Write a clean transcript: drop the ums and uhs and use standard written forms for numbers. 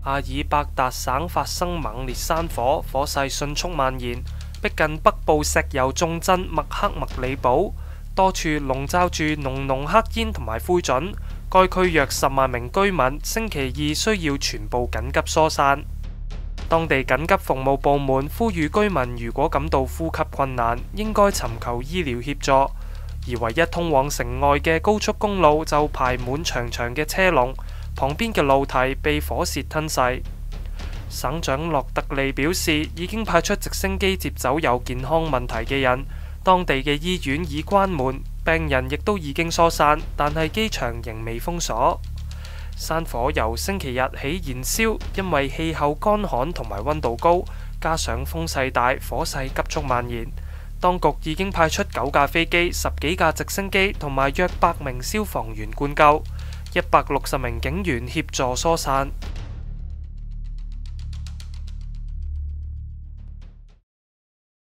阿爾伯達省發生猛烈山火，火勢迅速蔓延，逼近北部石油重鎮麥克默里堡，多處籠罩住濃濃黑煙同埋灰燼。該區約10萬名居民星期二需要全部緊急疏散。當地緊急服務部門呼籲居民如果感到呼吸困難，應該尋求醫療協助。而唯一通往城外嘅高速公路就排滿長長嘅車龍，旁邊嘅路堤被火舌吞噬。省長洛特利表示，已經派出直升機接走有健康問題嘅人。當地嘅醫院已關門，病人亦都已經疏散，但係機場仍未封鎖。山火由星期日起燃燒，因為氣候乾旱同埋溫度高，加上風勢大，火勢急速蔓延。當局已經派出9架飛機、10幾架直升機同埋約100名消防員灌救，160名警員協助疏散。